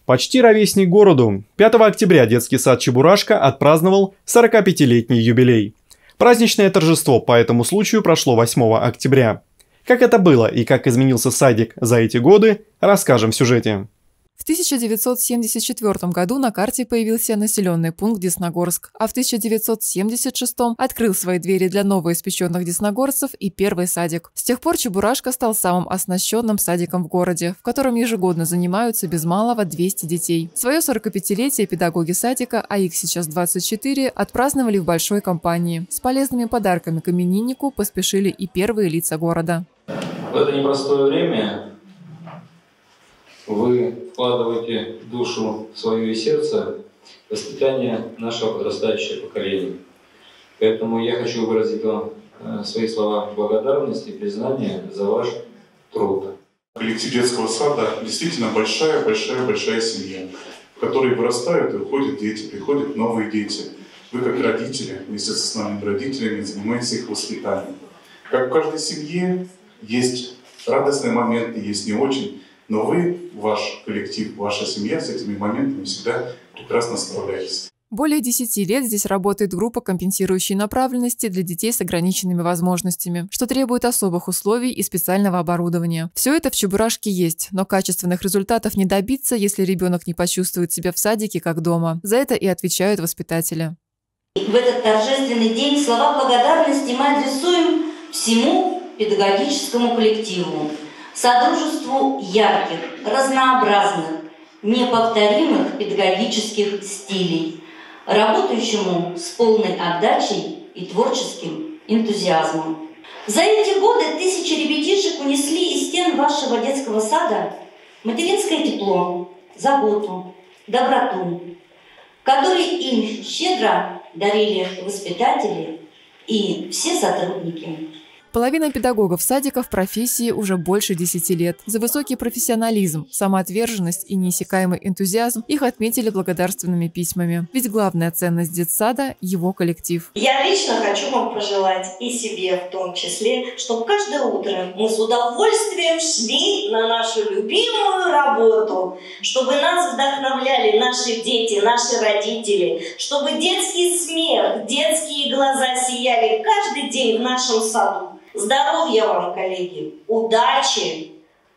Почти ровесник городу. 5 октября детский сад «Чебурашка» отпраздновал 45-летний юбилей. Праздничное торжество по этому случаю прошло 8 октября. Как это было и как изменился садик за эти годы, расскажем в сюжете. В 1974 году на карте появился населенный пункт Десногорск, а в 1976 открыл свои двери для новоиспеченных десногорцев и первый садик. С тех пор Чебурашка стал самым оснащенным садиком в городе, в котором ежегодно занимаются без малого 200 детей. Свое 45-летие педагоги садика, а их сейчас 24, отпраздновали в большой компании. С полезными подарками к имениннику поспешили и первые лица города. В это непростое время вы вкладываете душу в свое и сердце в воспитание нашего подрастающего поколения. Поэтому я хочу выразить вам свои слова благодарности и признания за ваш труд. Коллектив детского сада действительно большая семья, в которой вырастают и уходят дети, приходят новые дети. Вы, как родители, вместе с основными родителями, занимаетесь их воспитанием. Как в каждой семье есть радостные моменты, есть не очень. Но вы, ваш коллектив, ваша семья с этими моментами всегда прекрасно справляетесь. Более 10 лет здесь работает группа компенсирующей направленности для детей с ограниченными возможностями, что требует особых условий и специального оборудования. Все это в Чебурашке есть, но качественных результатов не добиться, если ребенок не почувствует себя в садике как дома. За это и отвечают воспитатели. В этот торжественный день слова благодарности мы адресуем всему педагогическому коллективу, содружеству ярких, разнообразных, неповторимых педагогических стилей, работающему с полной отдачей и творческим энтузиазмом. За эти годы тысячи ребятишек унесли из стен вашего детского сада материнское тепло, заботу, доброту, которые им щедро дарили воспитатели и все сотрудники. Половина педагогов садика в профессии уже больше 10 лет. За высокий профессионализм, самоотверженность и неиссякаемый энтузиазм их отметили благодарственными письмами. Ведь главная ценность детсада – его коллектив. Я лично хочу вам пожелать, и себе в том числе, чтобы каждое утро мы с удовольствием шли на нашу любимую работу, чтобы нас вдохновляли наши дети, наши родители, чтобы детский смех, детские глаза сияли каждый день в нашем саду. Здоровья вам, коллеги, удачи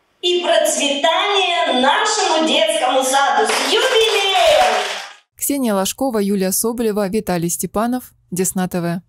и процветания нашему детскому саду с юбилеем! Ксения Ложкова, Юлия Соболева, Виталий Степанов, Десна ТВ.